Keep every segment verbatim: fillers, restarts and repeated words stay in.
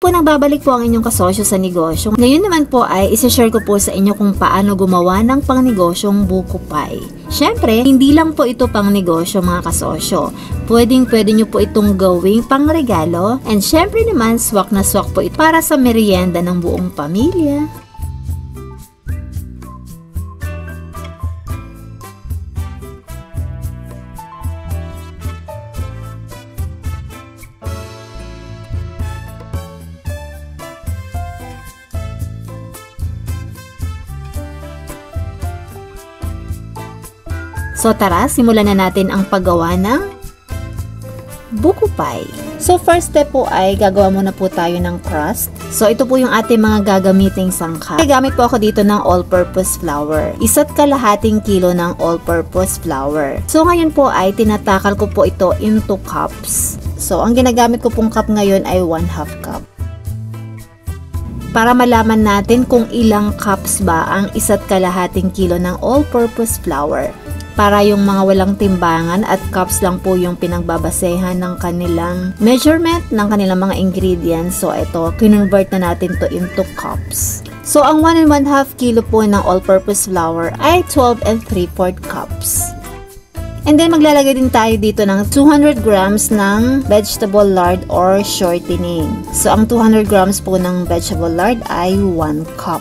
po nagbabalik po ang inyong kasosyo sa negosyo. Ngayon naman po ay isa-share ko po sa inyo kung paano gumawa ng pangnegosyong buko pie. Syempre, hindi lang po ito pang negosyo mga kasosyo. Pwedeng pwede nyo po itong gawing pang regalo. And syempre naman, swak na swak po ito para sa merienda ng buong pamilya. So tara, simulan na natin ang paggawa ng buko pie. So first step po ay gagawa muna po tayo ng crust. So ito po yung ating mga gagamiting sangkap. Gamit po ako dito ng all-purpose flour. Isa't kalahating kilo ng all-purpose flour. So ngayon po ay tinatakal ko po ito into cups. So ang ginagamit ko pong cup ngayon ay one half cup. Para malaman natin kung ilang cups ba ang isa't kalahating kilo ng all-purpose flour. Para yung mga walang timbangan at cups lang po yung pinagbabasehan ng kanilang measurement ng kanilang mga ingredients. So ito, kinonvert na natin to into cups. So ang one and one half kilo po ng all-purpose flour ay twelve and three fourths cups. And then maglalagay din tayo dito ng two hundred grams ng vegetable lard or shortening. So ang two hundred grams po ng vegetable lard ay one cup.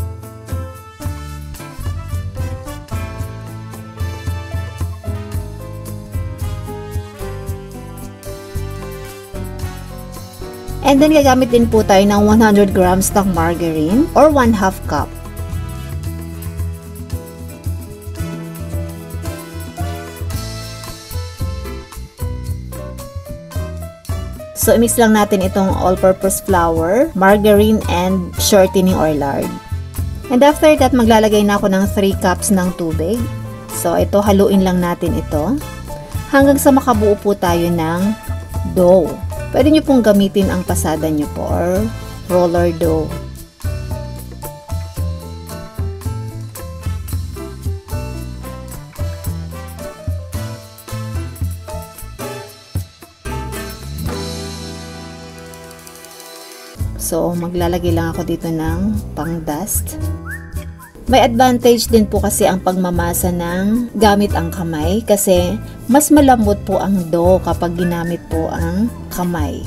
And then gagamit din po tayo ng one hundred grams ng margarine or one half cup. So i-mix lang natin itong all-purpose flour, margarine, and shortening or lard. And after that, maglalagay na ako ng three cups ng tubig. So ito, haluin lang natin ito hanggang sa makabuo po tayo ng dough. Pwede nyo pong gamitin ang pasada nyo po or roller dough. So, maglalagay lang ako dito ng pang-dust. May advantage din po kasi ang pagmamasa ng gamit ang kamay kasi mas malambot po ang dough kapag ginamit po ang kamay.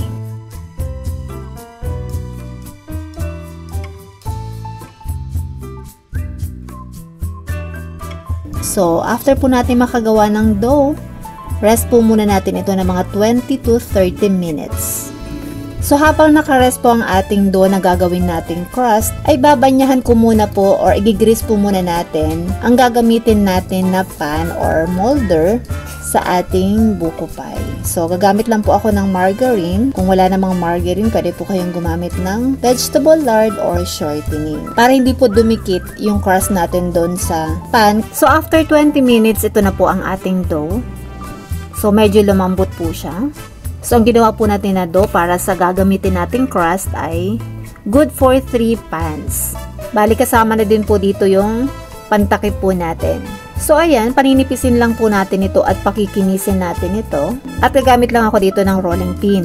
So, after po natin makagawa ng dough, rest po muna natin ito ng mga twenty to thirty minutes. So habang nakarest po ang ating dough na gagawin nating crust, ay babanyahan ko muna po or igigrease po muna natin ang gagamitin natin na pan or molder sa ating buko pie. So gagamit lang po ako ng margarine. Kung wala namang margarine, pwede po kayong gumamit ng vegetable lard or shortening para hindi po dumikit yung crust natin doon sa pan. So after twenty minutes, ito na po ang ating dough. So medyo lumambot po siya. So, ang ginawa po natin na dough para sa gagamitin nating crust ay good for three pans. Bali, kasama na din po dito yung pantakip po natin. So, ayan, paninipisin lang po natin ito at pakikinisin natin ito. At gagamit lang ako dito ng rolling pin.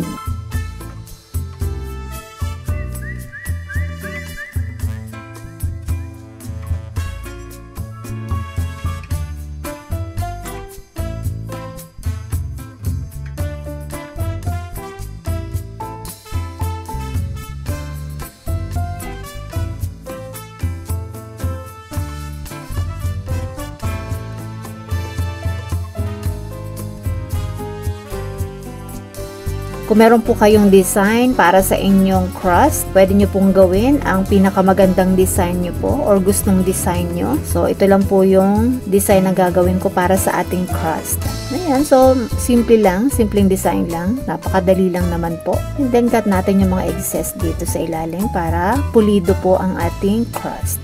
Kung meron po kayong design para sa inyong crust, pwede nyo pong gawin ang pinakamagandang design nyo po or gustong design nyo. So, ito lang po yung design na gagawin ko para sa ating crust. Ayan, so, simple lang, simpleng design lang. Napakadali lang naman po. And then, cut natin yung mga excess dito sa ilalim para pulido po ang ating crust.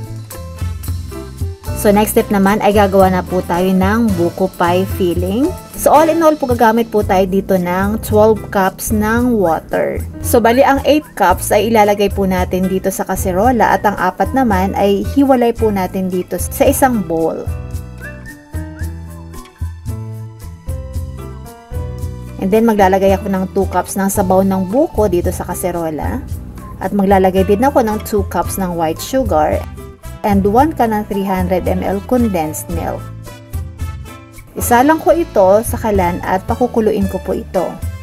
So, next step naman ay gagawa na po tayo ng buko pie filling. So all in all po gagamit po tayo dito ng twelve cups ng water. So bali ang eight cups ay ilalagay po natin dito sa kaserola at ang apat naman ay hiwalay po natin dito sa isang bowl. And then maglalagay ako ng two cups ng sabaw ng buko dito sa kaserola. At maglalagay din ako ng two cups ng white sugar and one can ng three hundred milliliters condensed milk. Isalang ko ito sa kalan at pakukuluin ko po ito.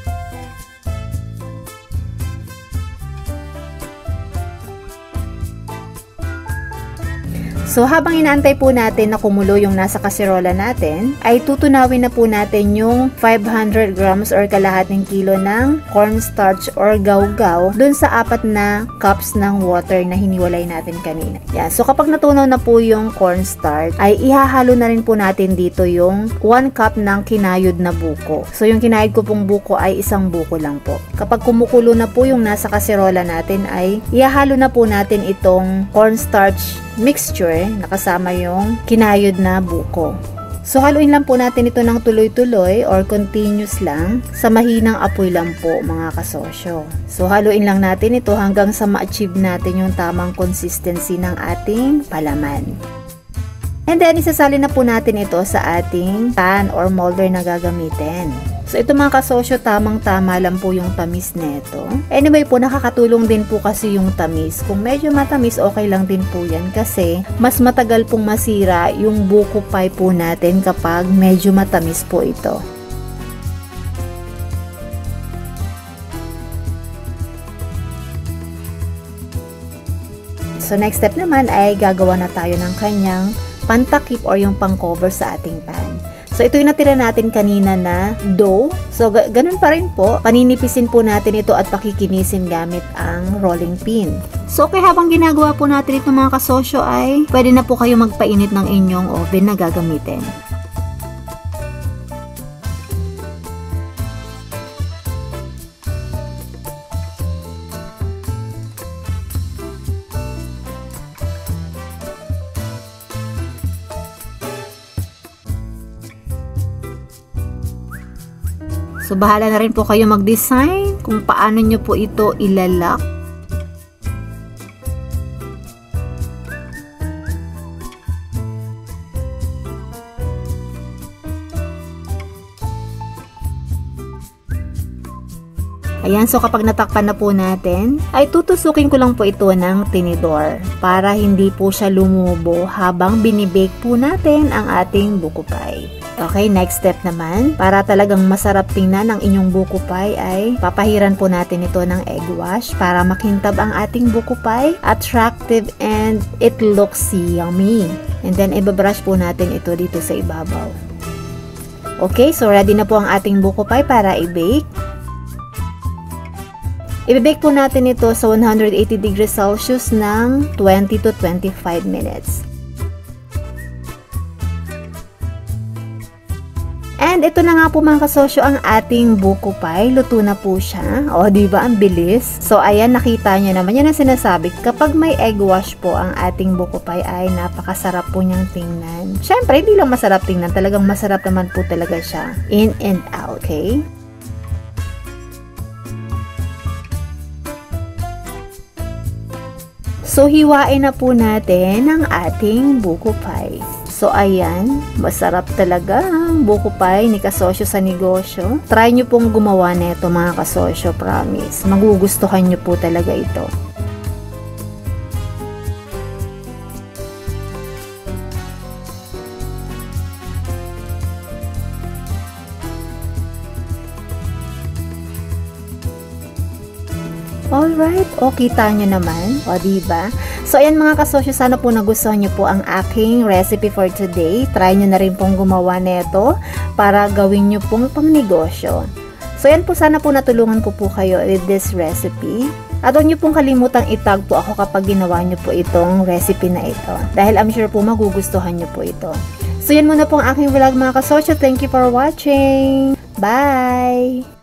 So habang inaantay po natin na kumulo yung nasa kaserola natin, ay tutunawin na po natin yung five hundred grams or kalahating kilo ng cornstarch or gaw-gaw dun sa apat na cups ng water na hiniwalay natin kanina. Yan. So kapag natunaw na po yung cornstarch, ay ihahalo na rin po natin dito yung one cup ng kinayod na buko. So yung kinayod ko pong buko ay isang buko lang po. Kapag kumukulo na po yung nasa kaserola natin, ay ihahalo na po natin itong cornstarch mixture nakasama yung kinayod na buko. So haluin lang po natin ito ng tuloy-tuloy or continuous lang sa mahinang apoy lang po mga kasosyo. So haluin lang natin ito hanggang sa ma-achieve natin yung tamang consistency ng ating palaman. And then isasali na po natin ito sa ating pan or molder na gagamitin. So ito mga kasosyo, tamang-tama lang po yung tamis nito. Anyway po, nakakatulong din po kasi yung tamis. Kung medyo matamis, okay lang din po yan kasi mas matagal pong masira yung buko pie po natin kapag medyo matamis po ito. So next step naman ay gagawa na tayo ng kanyang pantakip or yung pang-cover sa ating pan. So, ito yung natira natin kanina na dough. So, ganun pa rin po. Paninipisin po natin ito at pakikinisin gamit ang rolling pin. So, okay, habang ginagawa po natin ito mga kasosyo ay pwede na po kayo magpainit ng inyong oven na gagamitin. So, bahala na rin po kayo mag-design kung paano nyo po ito ilalak. Ayan, so kapag natakpan na po natin, ay tutusukin ko lang po ito ng tinidor para hindi po siya lumubo habang binibake po natin ang ating buko pie. Okay, next step naman, para talagang masarap tingnan ang inyong buko pie ay papahiran po natin ito ng egg wash para makintab ang ating buko pie, attractive and it looks yummy. And then ibabrush po natin ito dito sa ibabaw. Okay, so ready na po ang ating buko pie para i-bake. I-bake po natin ito sa one hundred eighty degrees Celsius ng twenty to twenty-five minutes. And ito na nga po mga kasosyo ang ating buko pie. Luto na po siya. O, diba? Ang bilis. So, ayan, nakita nyo naman. Yan ang sinasabi. Kapag may egg wash po ang ating buko pie ay napakasarap po niyang tingnan. Syempre, hindi lang masarap tingnan. Talagang masarap naman po talaga siya. In and out, okay? So, hiwain na po natin ang ating buko pie. So, ayan, masarap talaga ang buko pie ni kasosyo sa negosyo. Try nyo pong gumawa nito mga kasosyo, promise. Magugustuhan nyo po talaga ito. Alright, o kita nyo naman, o diba? So ayan mga kasosyo, sana po nagustuhan nyo po ang aking recipe for today. Try nyo na rin pong gumawa neto para gawin nyo pong pang negosyo. So ayan po, sana po natulungan ko po kayo with this recipe. At huwag nyo pong kalimutang itag po ako kapag ginawa nyo po itong recipe na ito. Dahil I'm sure po magugustuhan nyo po ito. So yan muna po ang aking vlog mga kasosyo. Thank you for watching. Bye!